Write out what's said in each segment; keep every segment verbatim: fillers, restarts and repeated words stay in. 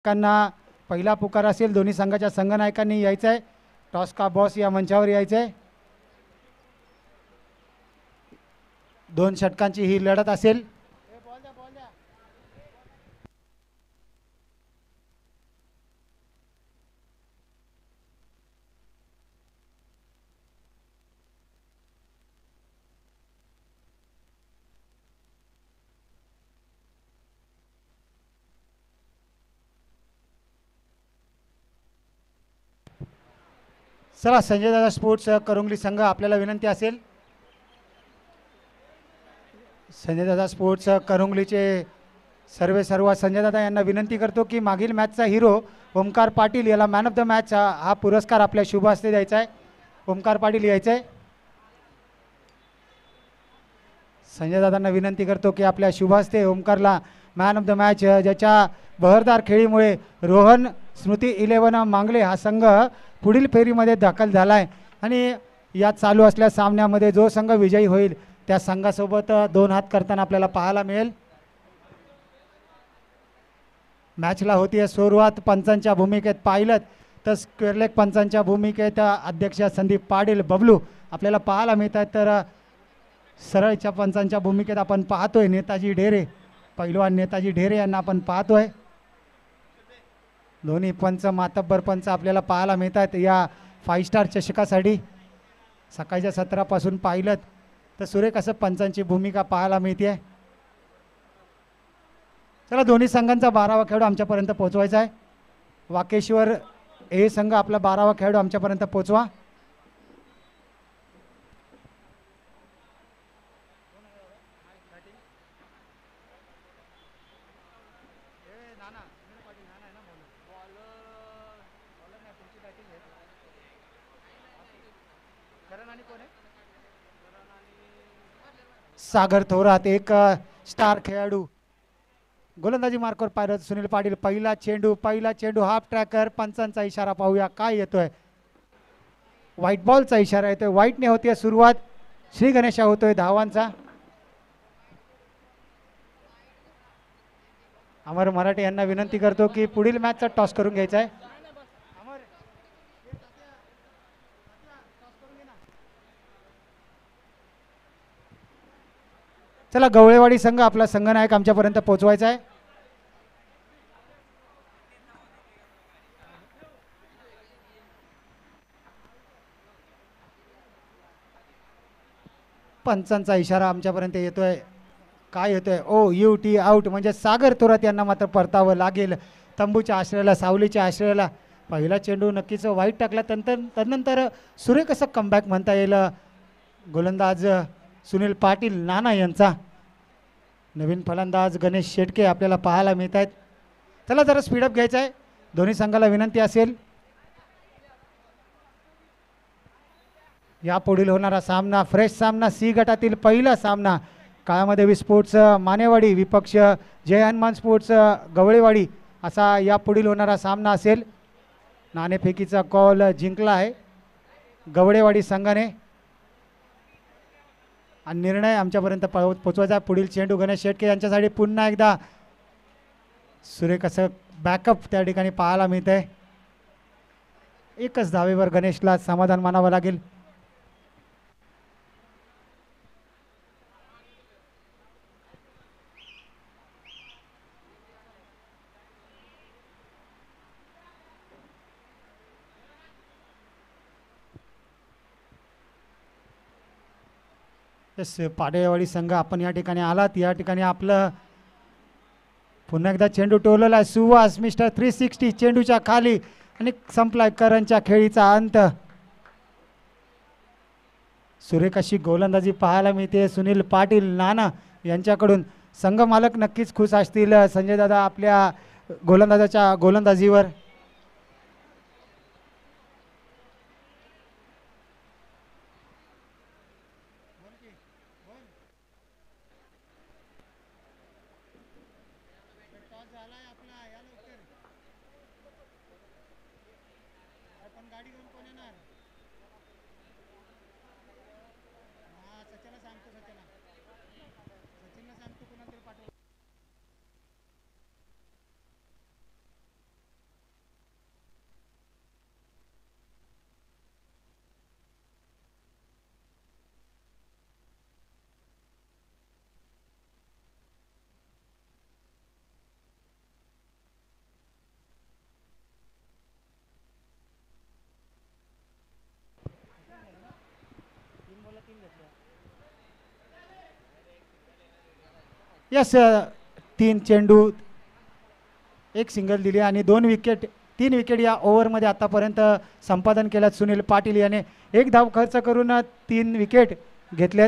कांना पहिला पुकार असेल. दोन्ही संघाच्या संघनायकांनी यायचं आहे. टॉस का बॉस या मंचावर यायचं आहे. दोन षटकांची ही लढत असेल. चला संजय दादा स्पोर्ट्स करंगली संघ आपल्याला विनंती असेल. संजय दादा स्पोर्ट्स करंगलीचे सर्वे सर्व संजय दादा यांना विनंती करतो की मागील मॅचचा हिरो ओमकार पाटील याला मॅन ऑफ द मॅच हा पुरस्कार आपल्या शुभ हस्ते द्यायचा आहे. ओमकार पाटील यायचं आहे. संजय दादांना विनंती करतो की आपल्या शुभ हस्ते ओमकारला मॅन ऑफ द मॅच, ज्याच्या बहरदार खेळीमुळे रोहन स्मृती इलेव्हन मांगले हा संघ पुढील फेरीमध्ये दाखल झाला आहे आणि या चालू असलेल्या सामन्यामध्ये जो संघ विजयी होईल त्या संघासोबत दोन हात करताना आपल्याला पाहायला मिळेल. मॅचला होती सुरुवात पंचांच्या भूमिकेत पाहिलं तर स्क्वेअरलेग पंचांच्या भूमिकेत अध्यक्ष संदीप पाटील बबलू आपल्याला पाहायला मिळतात. तर सरळच्या पंचांच्या भूमिकेत आपण पाहतोय नेताजी ढेरे, पैलवान नेताजी ढेरे यांना आपण पाहतोय. दोन्ही पंच मातब्बर पंच आपल्याला पाहायला मिळतात या फाईव्ह स्टार चषकासाठी. सकाळच्या सत्रापासून पाहिलं तर सुरेख असं पंचांची भूमिका पाहायला मिळते. चला दोन्ही संघांचा बारावा खेळाडू आमच्यापर्यंत पोहोचवायचा आहे. वाकेश्वर हे संघ आपला बारावा खेळाडू आमच्यापर्यंत पोहोचवा. सागर थोरात एक स्टार खेळाडू. गोलंदाजी मार्कवर पायरत सुनील पाटील. पहिला चेंडू पहिला चेंडू हाफ ट्रॅकर. पंचांचा इशारा पाहूया काय येतोय. व्हाईट बॉलचा इशारा येतोय. व्हाईटने होतीये सुरुवात. श्री गणेशा होतोय धावांचा. अमर मराठे यांना विनंती करतो की पुढील मॅचचा टॉस करून घ्यायचा आहे. चला गवळेवाडी संघ आपला संघनायक आमच्यापर्यंत पोहोचवायचा आहे. पंचांचा इशारा आमच्यापर्यंत येतोय. काय येतोय. ओ यू टी आउट म्हणजे सागर थोरात यांना मात्र परतावं लागेल. तंबूच्या आश्रयाला सावलीच्या आश्रयाला पहिला चेंडू नक्कीच वाईट टाकला. तंतर तदनंतर सुरेख असं कमबॅक म्हणता येईल गोलंदाज सुनील पाटील नाना यांचा. नवीन फलंदाज गणेश शेटके आपल्याला पाहायला मिळत आहेत. चला जरा स्पीडअप घ्यायचा आहे. दोन्ही संघाला विनंती असेल. या पुढील होणारा सामना फ्रेश सामना सी गटातील पहिला सामना काळामध्ये स्पोर्ट्स मानेवाडी विपक्ष जय हनुमान स्पोर्ट्स गवळेवाडी असा या पुढील होणारा सामना असेल. नाणेफेकीचा कॉल जिंकला आहे गवळेवाडी संघाने आणि निर्णय आमच्यापर्यंत पोचवायचा. पुढील चेंडू गणेश शेटके यांच्यासाठी पुन्हा एकदा सुरेख असं बॅकअप त्या ठिकाणी पाहायला मिळत आहे. एकच धावेवर गणेशला समाधान मानावं लागेल. पाडेवाडी संघ आपण या ठिकाणी आलात. या ठिकाणी आपलं पुन्हा एकदा चेंडू टोलला आहे. सुवास मिस्टर थ्री सिक्स्टी चेंडूच्या खाली आणि संपलाय करंजच्या खेळीचा अंत. सुरेख अशी गोलंदाजी पाहायला मिळते सुनील पाटील नाना यांच्याकडून. संघ मालक नक्कीच खुश असतील संजय दादा आपल्या गोलंदाजाच्या गोलंदाजीवर. यस, तीन चेंडू एक सिंगल दिली आणि दोन विकेट तीन विकेट या ओव्हरमध्ये आतापर्यंत संपादन केल्यात सुनील पाटील याने. एक धाव खर्च करून तीन विकेट घेतलेत.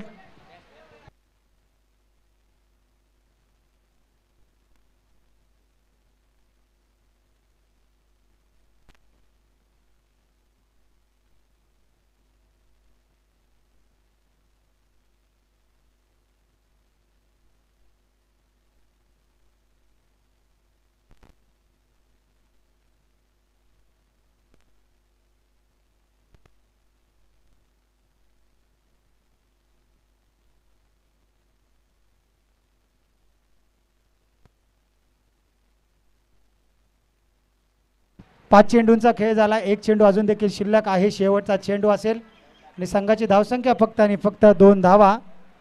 पाच चेंडूंचा खेळ झाला. एक चेंडू अजून देखील शिल्लक आहे. शेवटचा चेंडू असेल आणि संघाची धावसंख्या फक्त आणि फक्त दोन धावा.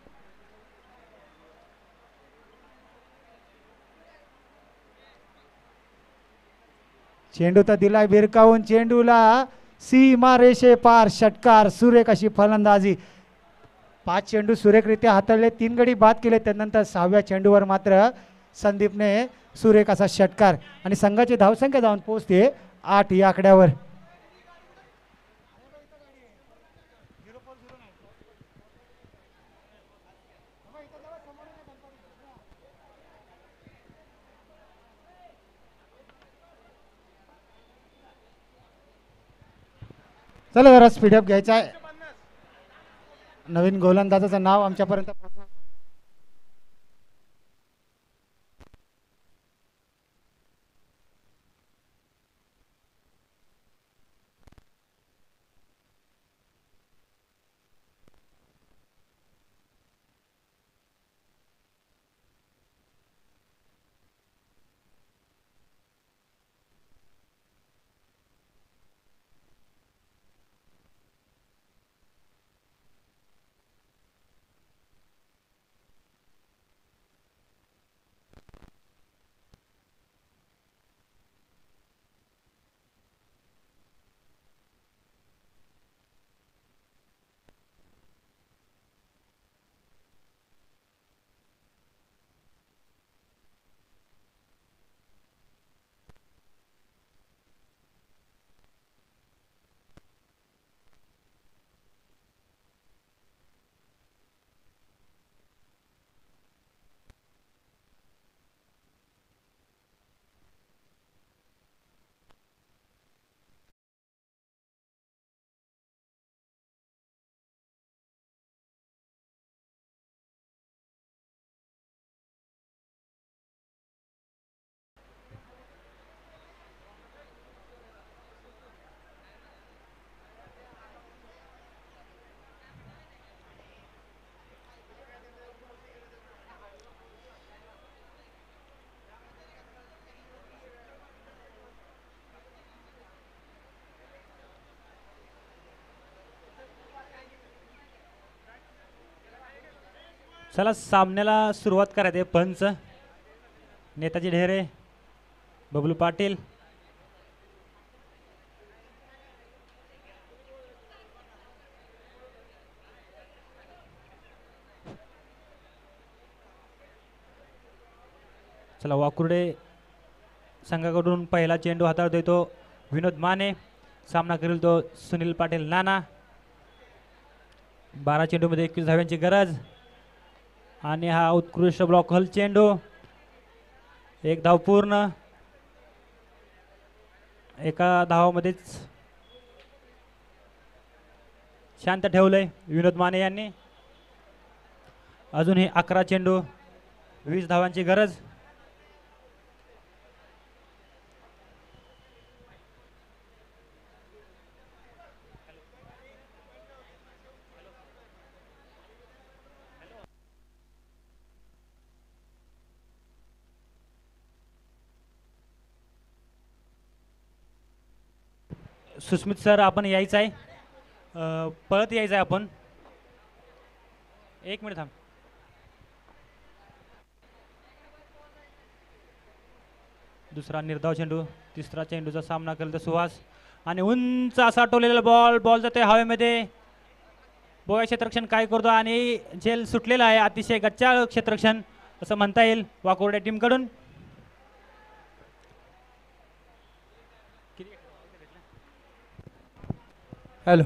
चेंडू तर दिलाय भिरकावून. चेंडूला सीमा रेषे पार षटकार. सुरेख अशी फलंदाजी. पाच चेंडू सुरेखरित्या हाताळले, तीन गडी बाद केले. त्यानंतर सहाव्या चेंडूवर मात्र संदीपने सुरेख असा षटकार आणि संघाची धावसंख्या जाऊन पोहोचते आठ या आकड्यावर. चला जरा स्पीडअप घ्यायचा आहे. नवीन गोलंदाजाचं नाव आमच्यापर्यंत चला सामन्याला सुरुवात करायचे. पंच नेताजी ढेरे, बबलू पाटील, चला वाकुर्डे संघाकडून पहिला चेंडू हाताळतोय तो विनोद माने. सामना करेल तो सुनील पाटील नाना. बारा चेंडूमध्ये एकवीस धाव्यांची गरज आणि हा उत्कृष्ट ब्लॉक हल चेंडू. एक धाव पूर्ण. एका धावामध्येच शांत ठेवलंय विनोद माने यांनी. अजूनही अकरा चेंडू, वीस धावांची गरज. सुस्मित सर आपण यायचं आहे, पळत यायचं आहे आपण. एक मिनिट थांब. दुसरा निर्धाव चेंडू, तिसरा चेंडूचा सामना केला तर सुहास आणि उंच असा टोलेला बॉल. बॉल जाते हवेमध्ये. बोया क्षेत्ररक्षण काय करतो आणि झेल सुटलेला आहे. अतिशय गच्चा क्षेत्ररक्षण असं म्हणता येईल वाकोर्डे टीमकडून. हॅलो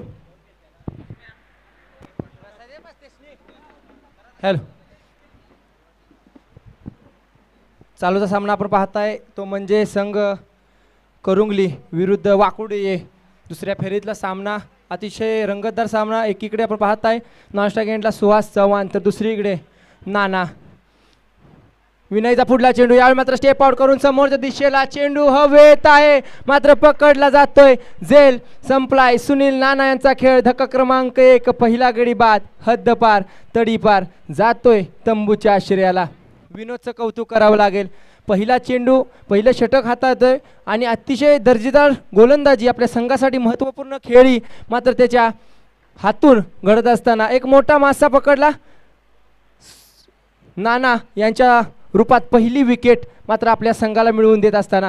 हॅलो चालूचा सामना आपण पाहताय तो म्हणजे संघ करुंगली विरुद्ध वाकुडे. दुसऱ्या फेरीतला सामना अतिशय रंगतदार सामना. एकीकडे आपण पाहताय नॉनस्ट्राईक एंडला सुहास चव्हाण तर दुसरीकडे नाना. विनयचा पुढला चेंडू यावेळी मात्र स्टेप आउट करून समोरच्या दिशेला चेंडू हवेत आहे मात्र पकडला जातोय. झेल संपलाय. सुनील नाना यांचा खेळ. धक्का क्रमांक एक. पहिला गडी बाद. हद्दपार तडीपार जातोय तंबूच्या आश्रयाला. विनोदचं कौतुक करावं लागेल. पहिला चेंडू पहिलं षटक हातात आहे आणि अतिशय दर्जेदार गोलंदाजी आपल्या संघासाठी महत्त्वपूर्ण खेळी मात्र त्याच्या हातून घडत असताना एक मोठा मासा पकडला. नाना यांच्या रूपात पहिली विकेट मात्र आपल्या संघाला मिळवून देत असताना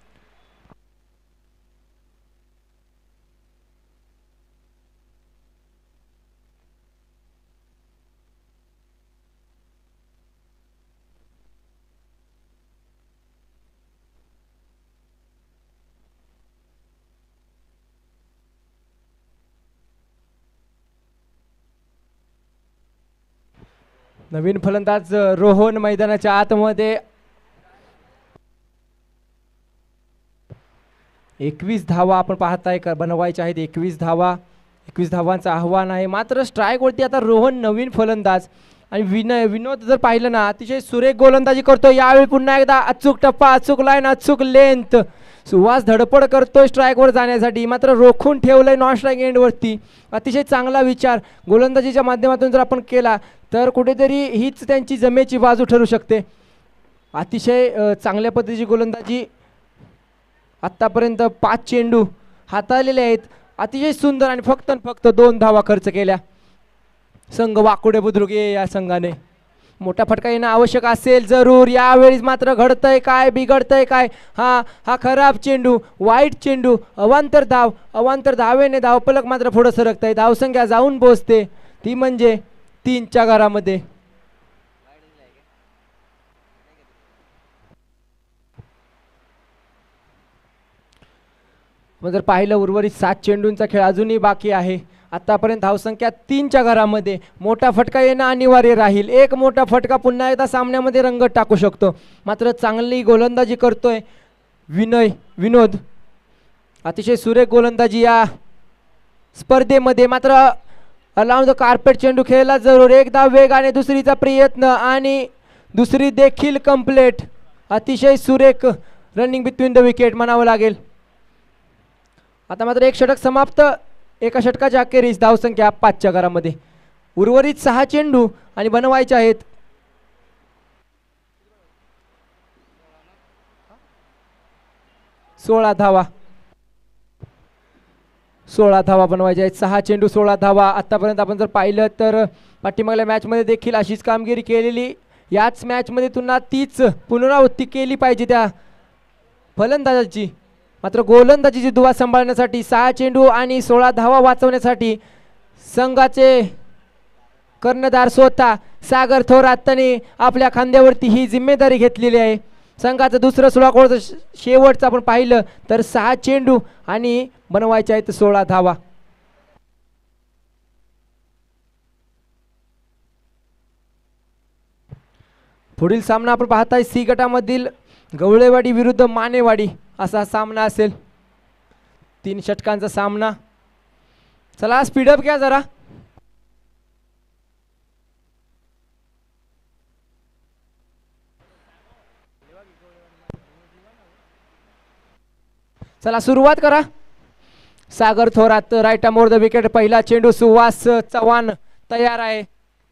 नवीन फलंदाज रोहन मैदानाच्या आतमध्ये. एकवीस धावा आपण पाहताय का बनवायच्या आहेत. एकवीस धावा एकवीस धावांचं आव्हान आहे मात्र स्ट्राईकवरती आता रोहन नवीन फलंदाज आणि विनय विनोद जर पाहिलं ना अतिशय सुरेख गोलंदाजी करतो. यावेळी पुन्हा एकदा अचूक टप्पा अचूक लाईन अचूक लेंथ. सुहास धडपड करतोय स्ट्राईकवर जाण्यासाठी मात्र रोखून ठेवलंय नॉन स्ट्राईक एंडवरती. अतिशय चांगला विचार गोलंदाजीच्या माध्यमातून जर आपण केला तर कुठेतरी हीच त्यांची जमेची बाजू ठरू शकते. अतिशय चांगल्या पद्धतीची गोलंदाजी. आत्तापर्यंत पाच चेंडू हाताळलेले आहेत. अतिशय सुंदर आणि फक्त फक्त दोन धावा खर्च केल्या. संघ वाकुडे बुद्रुके या संघाने. मोठा फटका येणं आवश्यक असेल जरूर. यावेळीच मात्र घडतंय काय बिघडतंय काय. हा हा खराब चेंडू वाईट चेंडू. अवांतर धाव अवांतर धावेने धावपलक मात्र पुढं सरकत आहे. धावसंख्या जाऊन पोहोचते ती म्हणजे तीनच्या घरामध्ये. मग जर पाहिलं उर्वरित सात चेंडूंचा खेळ अजूनही बाकी आहे. आतापर्यंत धावसंख्या तीनच्या घरामध्ये. मोठा फटका येणं अनिवार्य राहील. एक मोठा फटका पुन्हा एकदा सामन्यामध्ये रंगत टाकू शकतो. मात्र चांगली गोलंदाजी करतोय विनय विनोद. अतिशय सुरेख गोलंदाजी या स्पर्धेमध्ये. मात्र अलाउन द कार्पेट चेंडू खेळला जरूर. एकदा वेगाने दुसरीचा प्रयत्न आणि दुसरी देखील कंप्लेट. अतिशय सुरेख रनिंग बिटवीन द विकेट म्हणावं लागेल. आता मात्र एक षटक समाप्त. एका षटकाच्या अखेरीस धावसंख्या पाचच्या घरामध्ये. उर्वरित सहा चेंडू आणि बनवायचे आहेत सोळा धावा. सोळा धावा बनवायच्या आहेत. सहा चेंडू सोळा धावा. आतापर्यंत आपण जर पाहिलं तर पाठीमागल्या मॅचमध्ये देखील अशीच कामगिरी केलेली. याच मॅचमध्ये पुन्हा तीच पुनरावृत्ती केली पाहिजे त्या फलंदाजाची. मात्र गोलंदाजीची दुवा सांभाळण्यासाठी सहा चेंडू आणि सोळा धावा वाचवण्यासाठी संघाचे कर्णधार स्वतः सागर थोरातने आपल्या खांद्यावरती ही जिम्मेदारी घेतलेली आहे. संघाचं दुसरं सोळा कोळचं शेवटचं आपण पाहिलं तर सहा चेंडू आणि बनवायचे आहेत सोळा धावा. पुढील सामना आपण पाहताय सी गटामधील गवळेवाडी विरुद्ध मानेवाडी असा सामना असेल. तीन षटकांचा सामना. चला स्पीडअप घ्या जरा. चला सुरुवात करा. Sagar Thorat right more the wicket. पहिला चेंडू सुहास चव्हाण तयार आहे.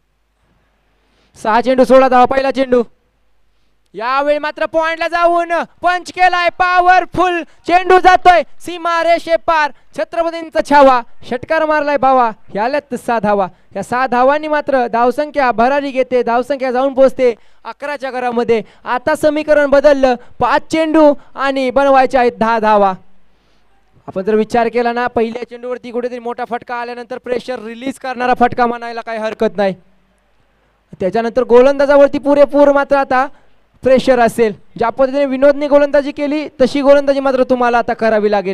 सहा चेंडू सोळा धावा. पहिला चेंडू यावेळी मात्र पॉइंटला जाऊन पंच केलाय. पॉवरफुल चेंडू जातोय सीमा रेषे पार. छत्रपतींचा छावा. षटकार मारलाय भावा. याल्यात सहा धावा. या सहा धावांनी मात्र धावसंख्या भरारी घेते. धावसंख्या जाऊन पोहोचते अकराच्या घरामध्ये. आता समीकरण बदललं. पाच चेंडू आणि बनवायचे आहेत दहा धावा. आपण जर विचार केला ना पहिल्या चेंडूवरती कुठेतरी मोठा फटका आल्यानंतर प्रेशर रिलीज करणारा फटका म्हणायला काही हरकत नाही. त्याच्यानंतर गोलंदाजावरती पुरेपूर मात्र आता प्रेशर असेल. ज्या पद्धतीने विनोदने गोलंदाजी केली तशी गोलंदाजी मात्र तुम्हाला आता करावी लागेल.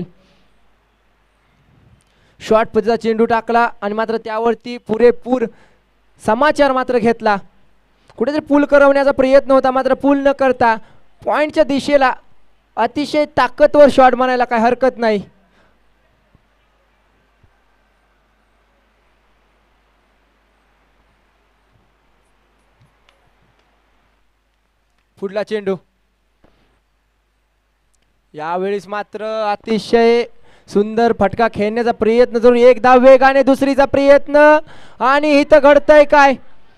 शॉर्ट पद्धतीचा चेंडू टाकला आणि मात्र त्यावरती पुरेपूर समाचार मात्र घेतला. कुठेतरी पूल करवण्याचा प्रयत्न होता, मात्र पूल न करता पॉईंटच्या दिशेला अतिशय ताकदवर शॉट म्हणायला काय हरकत नाही. पुढला चेंडू यावेळेस मात्र अतिशय सुंदर फटका खेळण्याचा प्रयत्न जरूर. एक धाव वेगाने दुसरीचा प्रयत्न आणि इथं घडतंय काय.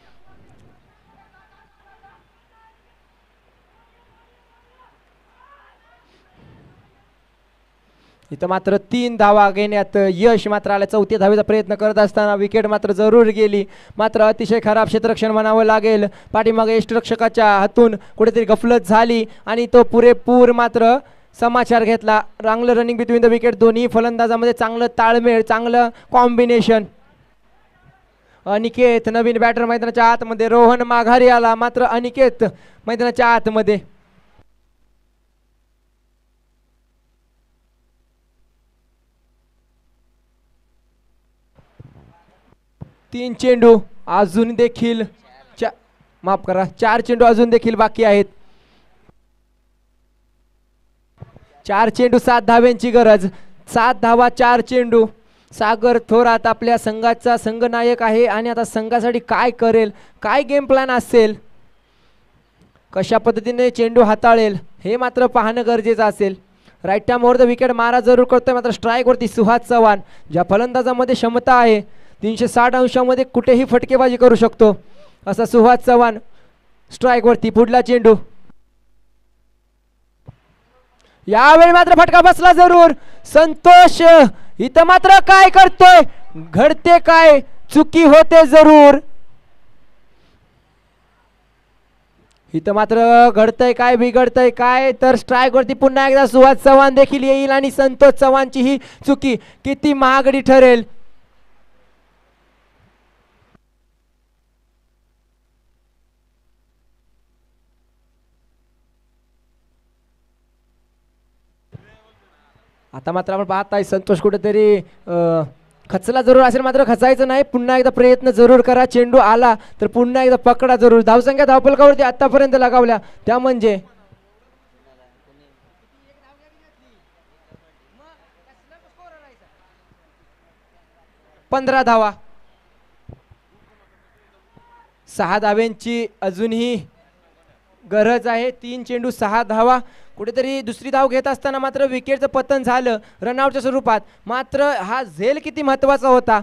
इथं मात्र तीन धावा घेण्यात यश मात्र आलं. चौथ्या धावेचा प्रयत्न करत असताना विकेट मात्र जरूर गेली. मात्र अतिशय खराब क्षेत्ररक्षण म्हणावं लागेल. पाठीमागे यष्टिरक्षकाच्या हातून कुठेतरी गफलत झाली आणि तो पुरेपूर मात्र समाचार घेतला. चांगलं रनिंग बिटवीन द विकेट. दोन्ही फलंदाजामध्ये चांगलं ताळमेळ, चांगलं कॉम्बिनेशन. अनिकेत नवीन बॅटर मैदानाच्या आतमध्ये. रोहन माघारी आला, मात्र अनिकेत मैदानाच्या आतमध्ये. तीन चेंडू अजून देखील चा माफ करा चार चेंडू अजून देखील बाकी आहेत. चार चेंडू सात धाव्यांची गरज. सात धावा चार चेंडू. सागर थोरात आपल्या संघाचा संघनायक आहे आणि आता संघासाठी काय करेल, काय गेम प्लॅन असेल, कशा पद्धतीने चेंडू हाताळेल हे मात्र पाहणं गरजेचं असेल. Right time over the wicket मारा जरूर करतोय, मात्र स्ट्राईक वरती सुहास चव्हाण. ज्या फलंदाजामध्ये क्षमता आहे, तीनशे साठ अंशामध्ये कुठेही फटकेबाजी करू शकतो असा सुहास चव्हाण स्ट्राईक वरती. पुढला चेंडू यावेळी मात्र फटका बसला जरूर. संतोष इथं मात्र काय करतोय, घडते काय, चुकी होते जरूर. इथं मात्र घडतंय काय, बिघडतंय काय, तर स्ट्राईक वरती पुन्हा एकदा सुहास चव्हाण देखील येईल आणि संतोष चव्हाणची ही चुकी किती महागडी ठरेल. आता मात्र आपण पाहताय संतोष कुठेतरी खचला जरूर असेल, मात्र खचायचं नाही. पुन्हा एकदा प्रयत्न जरूर करा. चेंडू आला तर पुन्हा एकदा पकडा जरूर. धावसंख्या धावफलकावरती आतापर्यंत लगावल्या त्या म्हणजे पंधरा धावा. सहा धाव्यांची अजूनही गरज आहे. तीन चेंडू सहा धावा. कुठेतरी दुसरी धाव घेत असताना मात्र विकेटचं पतन झालं रनआउटच्या स्वरूपात. मात्र हा झेल किती महत्वाचा होता.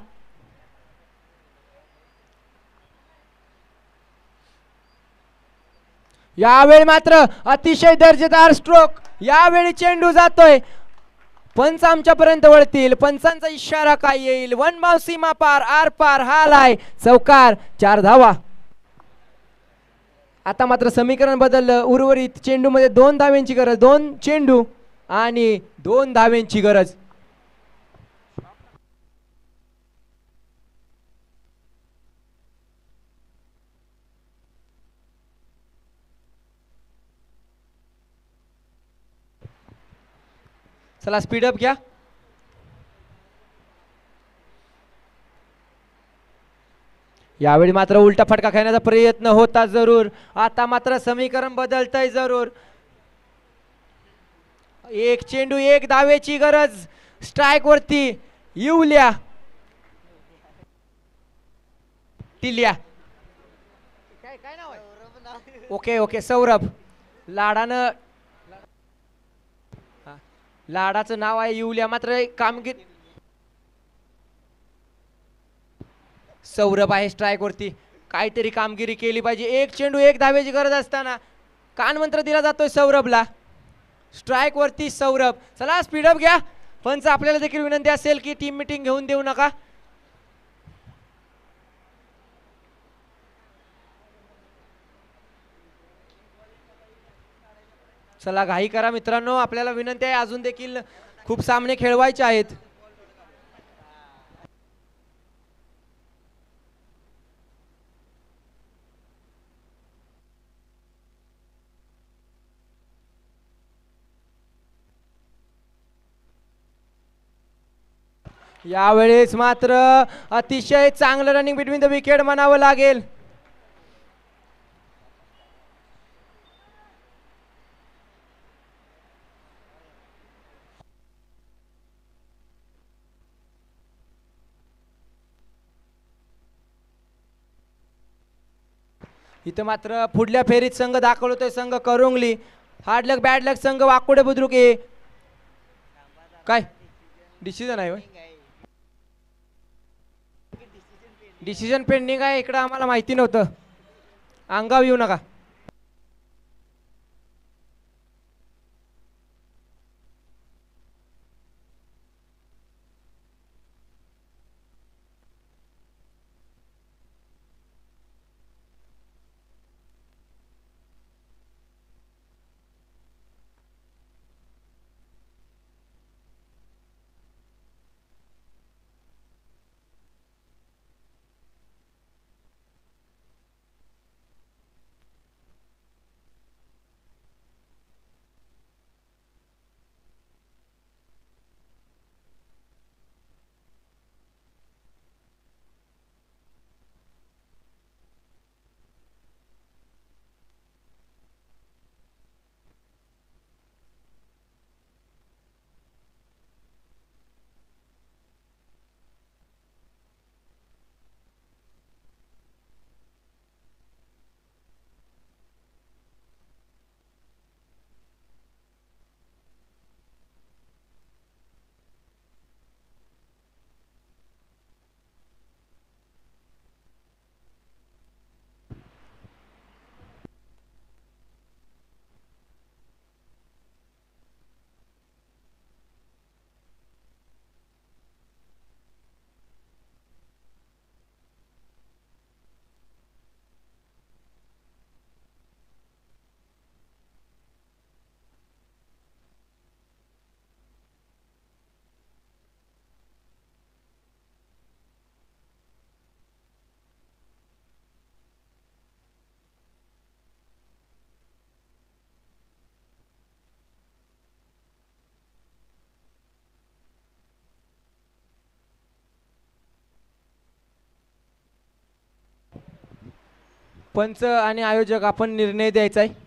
यावेळी मात्र अतिशय दर्जेदार स्ट्रोक. यावेळी चेंडू जातोय, पंच आमच्यापर्यंत वळतील. पंचांचा इशारा काय येईल, वन बाउंस सीमा पार, आर पार, हाल आहे, चौकार, चार धावा. आता मात्र समीकरण बदललं. उर्वरित चेंडू मध्ये दोन धाव्यांची गरज. दोन चेंडू आणि दोन धाव्यांची गरज. चला स्पीडअप घ्या. यावेळी मात्र उलटा फटका खेळण्याचा प्रयत्न होता जरूर. आता मात्र समीकरण बदलतंय जरूर. एक चेंडू एक धावेची गरज. स्ट्राईक वरती युल्या टिल्या. काय नाव आहे? Okay okay Saurabh. लाडानं लाडाचं नाव आहे युल्या, मात्र कामगिरी सौरभ आहे स्ट्राईक वरती. काहीतरी कामगिरी केली पाहिजे. एक चेंडू एक धावेची गरज असताना कान मंत्र दिला जातोय सौरभला. स्ट्राईक वरती सौरभ. चला स्पीडअप घ्या. पंच आपल्याला देखील विनंती असेल की टीम मीटिंग घेऊन देऊ नका. चला घाई करा मित्रांनो, आपल्याला विनंती आहे. अजून देखील खूप सामने खेळवायचे आहेत. यावेळेस मात्र अतिशय चांगलं रनिंग बिटवीन द विकेट म्हणावं लागेल. इथं मात्र पुढल्या फेरीत संघ दाखवतोय संघ करुंगली. हार्ड लक बॅड लक संघ वाकोडे बुद्रुक. ए काय डिसिजन आहे होय? डिसिजन पेंडिंग आहे इकडं, आम्हाला माहिती नव्हतं. अंगाव येऊ नका. पंच आणि आयोजक आपण निर्णय द्यायचा आहे.